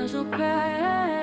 anjo pé.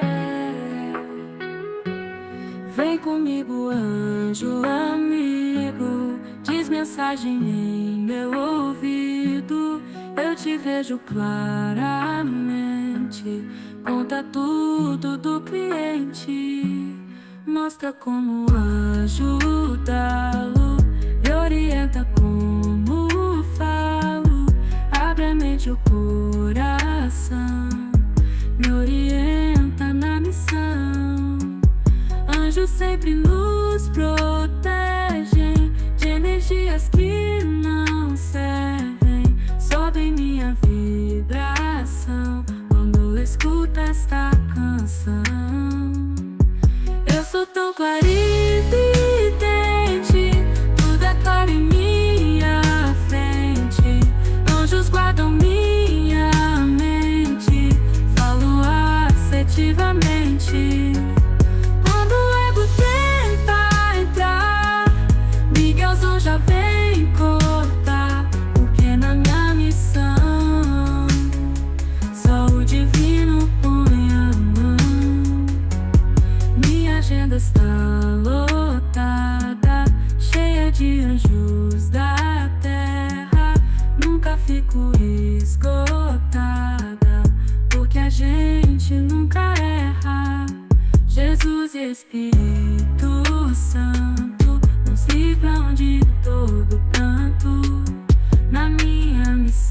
Vem comigo, anjo amigo, diz mensagem em meu ouvido. Eu te vejo claramente, conta tudo do cliente. Mostra como ajudá-lo e orienta como falo. Abre a mente e o coração, me orienta na missão. Anjos sempre nos protegem de energias que não servem. Sobe minha vibração quando escuto esta canção. Eu sou tão clarividente, tudo é claro em minha frente. Anjos guardam minha mente, falo assertivamente. Quando o ego tenta entrar, Miguelzão já vem cortar, porque na minha missão só o divino põe a mão. Minha agenda está lotada, cheia de anjos da terra. Nunca fico esgotada, porque a gente nunca erra. Jesus e Espírito Santo nos livram de todo pranto na minha missão.